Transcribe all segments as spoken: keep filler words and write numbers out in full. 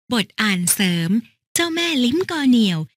บทอ่านเสริมเจ้าแม่ลิ้มกอเหนี่ยว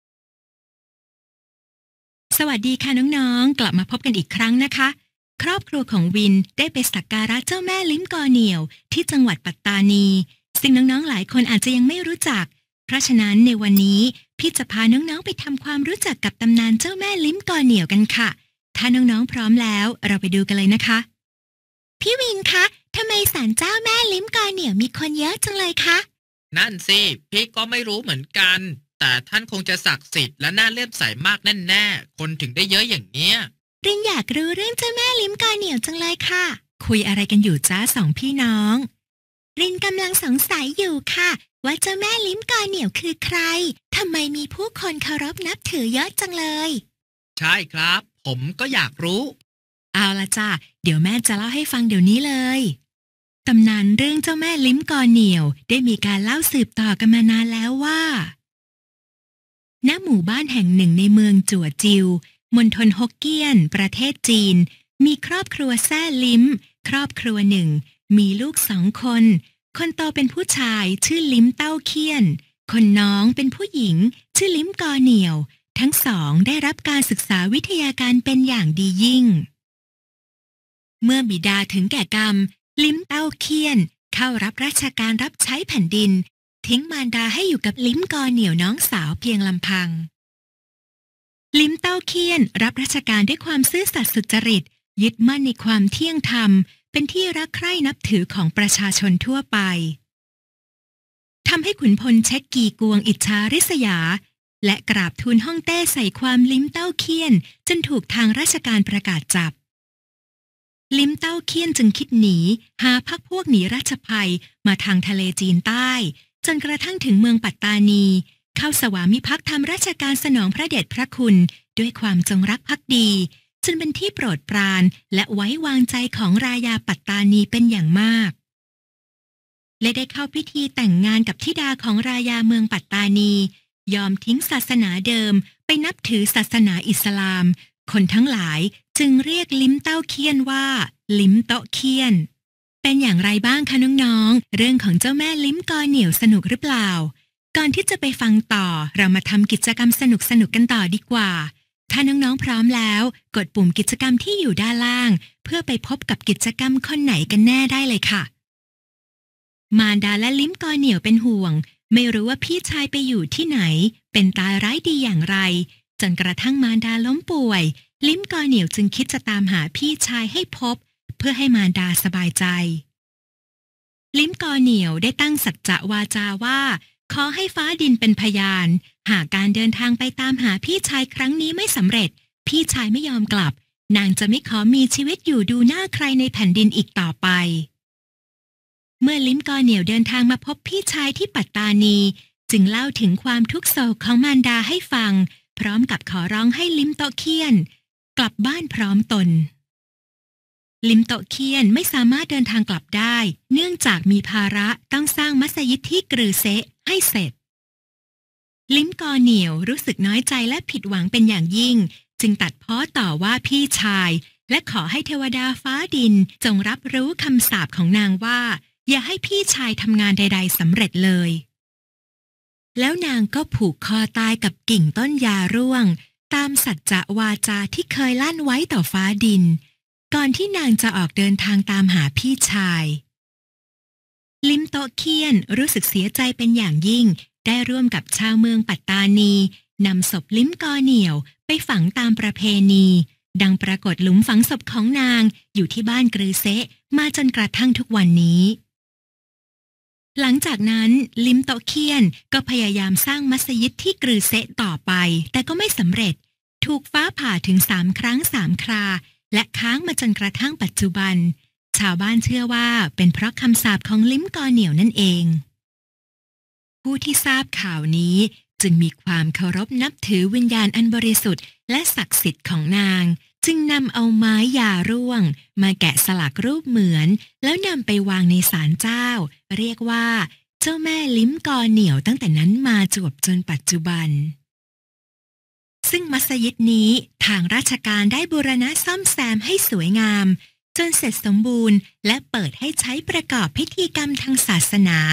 สวัสดีค่ะน้องๆกลับมาพบกันอีกครั้งนะคะครอบครัวของวินได้ไปสักการะเจ้าแม่ลิ้มกอเหนี่ยวที่จังหวัดปัตตานีซึ่งน้องๆหลายคนอาจจะยังไม่รู้จักเพราะฉะนั้นในวันนี้พี่จะพาน้องๆไปทำความรู้จักกับตำนานเจ้าแม่ลิ้มกอเหนี่ยวกันค่ะถ้าน้องๆพร้อมแล้วเราไปดูกันเลยนะคะพี่วินคะทำไมศาลเจ้าแม่ลิ้มกอเหนี่ยวมีคนเยอะจังเลยคะนั่นสิพี่ก็ไม่รู้เหมือนกันแต่ท่านคงจะศักดิ์สิทธิ์และน่าเลื่อมใสมากแน่ๆคนถึงได้เยอะอย่างเนี้ยรินอยากรู้เรื่องเจ้าแม่ลิ้มกอเหนี่ยวจังเลยค่ะคุยอะไรกันอยู่จ้าสองพี่น้องรินกำลังสงสัยอยู่ค่ะว่าเจ้าแม่ลิ้มกอเหนี่ยวคือใครทำไมมีผู้คนเคารพนับถือเยอะจังเลยใช่ครับผมก็อยากรู้เอาละจ้าเดี๋ยวแม่จะเล่าให้ฟังเดี๋ยวนี้เลยตำนานเรื่องเจ้าแม่ลิ้มกอเหนี่ยวได้มีการเล่าสืบต่อกันมานานแล้วว่าณหมู่บ้านแห่งหนึ่งในเมืองจั่วจิวมณฑลฮกเกี้ยนประเทศจีนมีครอบครัวแซ่ลิ้มครอบครัวหนึ่งมีลูกสองคนคนโตเป็นผู้ชายชื่อลิ้มเต้าเคียนคนน้องเป็นผู้หญิงชื่อลิ้มกอเหนี่ยวทั้งสองได้รับการศึกษาวิทยาการเป็นอย่างดียิ่งเมื่อบิดาถึงแก่กรรมลิ้มเต้าเคียนเข้ารับราชการรับใช้แผ่นดินทิ้งมารดาให้อยู่กับลิ้มกอเหนี่ยวน้องสาวเพียงลำพังลิ้มเต้าเคียนรับราชการด้วยความซื่อสัตย์สุจริตยึดมั่นในความเที่ยงธรรมเป็นที่รักใคร่นับถือของประชาชนทั่วไปทำให้ขุนพลเช็คกีกวงอิจฉาริษยาและกราบทูลฮ่องเต้ใส่ความลิ้มเต้าเคียนจนถูกทางราชการประกาศจับลิ้มเต้าเคียนจึงคิดหนีหาพักพวกหนีราชภัยมาทางทะเลจีนใต้จนกระทั่งถึงเมืองปัตตานีเข้าสวามิภักดิ์ทำราชการสนองพระเดชพระคุณด้วยความจงรักภักดีจนเป็นที่โปรดปรานและไว้วางใจของรายาปัตตานีเป็นอย่างมากและได้เข้าพิธีแต่งงานกับธิดาของรายาเมืองปัตตานียอมทิ้งศาสนาเดิมไปนับถือศาสนาอิสลามคนทั้งหลายจึงเรียกลิ้มเต้าเคียนว่าลิ้มโตเคียนเป็นอย่างไรบ้างคะน้องๆเรื่องของเจ้าแม่ลิ้มกอเหนี่ยวสนุกหรือเปล่าก่อนที่จะไปฟังต่อเรามาทำกิจกรรมสนุกๆกันต่อดีกว่าถ้าน้องๆพร้อมแล้วกดปุ่มกิจกรรมที่อยู่ด้านล่างเพื่อไปพบกับกิจกรรมคนไหนกันแน่ได้เลยค่ะมารดาและลิ้มกอเหนี่ยวเป็นห่วงไม่รู้ว่าพี่ชายไปอยู่ที่ไหนเป็นตายร้ายดีอย่างไรจนกระทั่งมารดาล้มป่วยลิ้มกอเหนี่ยวจึงคิดจะตามหาพี่ชายให้พบเพื่อให้มารดาสบายใจลิ้มกอเหนี่ยวได้ตั้งสัจจะวาจาว่าขอให้ฟ้าดินเป็นพยานหากการเดินทางไปตามหาพี่ชายครั้งนี้ไม่สำเร็จพี่ชายไม่ยอมกลับนางจะไม่ขอมีชีวิตอยู่ดูหน้าใครในแผ่นดินอีกต่อไปเมื่อลิ้มกอเหนี่ยวเดินทางมาพบพี่ชายที่ปัตตานีจึงเล่าถึงความทุกข์โศกของมารดาให้ฟังพร้อมกับขอร้องให้ลิ้มโตเคียนกลับบ้านพร้อมตนลิ้มโตเคียนไม่สามารถเดินทางกลับได้เนื่องจากมีภาระต้องสร้างมัสยิดที่กรือเซะให้เสร็จลิ้มกอเหนี่ยวรู้สึกน้อยใจและผิดหวังเป็นอย่างยิ่งจึงตัดพ้อต่อว่าพี่ชายและขอให้เทวดาฟ้าดินจงรับรู้คำสาปของนางว่าอย่าให้พี่ชายทำงานใดๆสำเร็จเลยแล้วนางก็ผูกคอตายกับกิ่งต้นยาร่วงตามสัจจะวาจาที่เคยลั่นไว้ต่อฟ้าดินก่อนที่นางจะออกเดินทางตามหาพี่ชายลิ้มโตเคียนรู้สึกเสียใจเป็นอย่างยิ่งได้ร่วมกับชาวเมืองปัตตานีนำศพลิ้มกอเหนี่ยวไปฝังตามประเพณีดังปรากฏหลุมฝังศพของนางอยู่ที่บ้านกรือเซะมาจนกระทั่งทุกวันนี้หลังจากนั้นลิ้มโตเคียนก็พยายามสร้างมัสยิดที่กรือเซะต่อไปแต่ก็ไม่สำเร็จถูกฟ้าผ่าถึงสามครั้งสามคราและค้างมาจนกระทั่งปัจจุบันชาวบ้านเชื่อว่าเป็นเพราะคำสาปของลิ้มกอเหนี่ยวนั่นเองผู้ที่ทราบข่าวนี้จึงมีความเคารพนับถือวิญญาณอันบริสุทธิ์และศักดิ์สิทธิ์ของนางจึงนำเอาไม้ยาร่วงมาแกะสลักรูปเหมือนแล้วนำไปวางในศาลเจ้าเรียกว่าเจ้าแม่ลิ้มกอเหนี่ยวตั้งแต่นั้นมาจวบจนปัจจุบันซึ่งมัสยิดนี้ทางราชการได้บูรณะซ่อมแซมให้สวยงามจนเสร็จสมบูรณ์และเปิดให้ใช้ประกอบพิธีกรรมทางศาสนา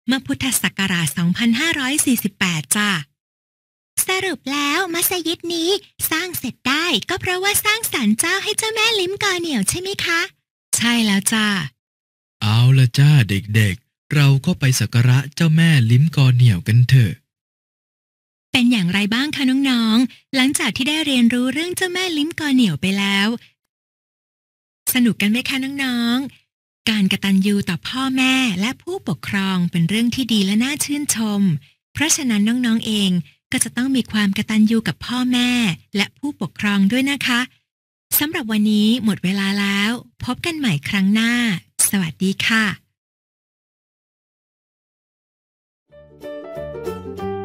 เมื่อพุทธศักราช สองพันห้าร้อยสี่สิบแปด จ้ะสรุปแล้วมัสยิดนี้สร้างเสร็จได้ก็เพราะว่าสร้างศาลเจ้าให้เจ้าแม่ลิ้มกอเหนี่ยวใช่ไหมคะ ใช่แล้วจ้ะเอาละจ้าเด็กๆเราก็ไปสักการะเจ้าแม่ลิ้มกอเหนี่ยวกันเถอะเป็นอย่างไรบ้างคะน้องๆหลังจากที่ได้เรียนรู้เรื่องเจ้าแม่ลิ้มกอเหนี่ยวไปแล้วสนุกกันไหมคะน้องๆการกตัญญูต่อพ่อแม่และผู้ปกครองเป็นเรื่องที่ดีและน่าชื่นชมเพราะฉะนั้นน้องๆเองก็จะต้องมีความกตัญญูกับพ่อแม่และผู้ปกครองด้วยนะคะสำหรับวันนี้หมดเวลาแล้วพบกันใหม่ครั้งหน้าสวัสดีค่ะ